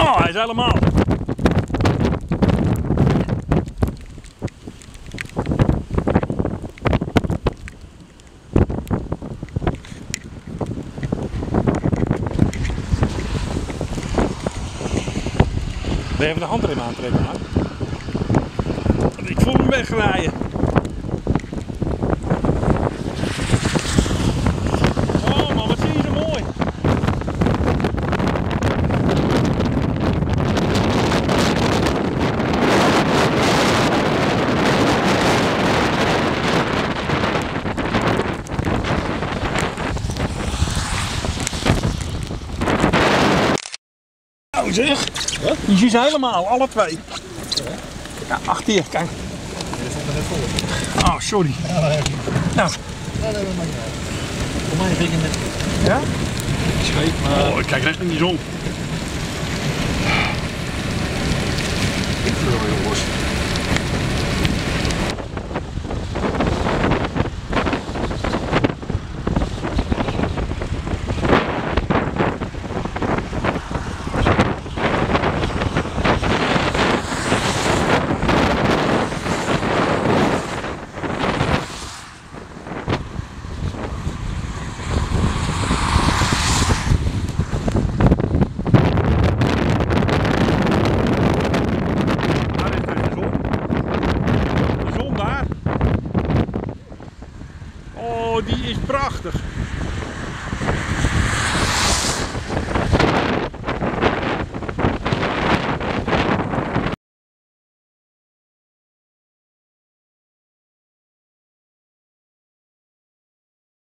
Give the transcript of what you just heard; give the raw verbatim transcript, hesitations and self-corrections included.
Oh, hij is helemaal. Even de handrem aantrekken, man. Ik voel hem wegrijden. Oh man, wat zie je zo mooi. Nou zeg, wat? Je ziet ze helemaal, alle twee. Ja, achter je, kijk. Oh, sorry. Nou. Voor mij vind ik het. Ja? Scheep, maar... Oh, ik kijk recht in die zon. Ik vind het wel heel los. Oh, die is prachtig.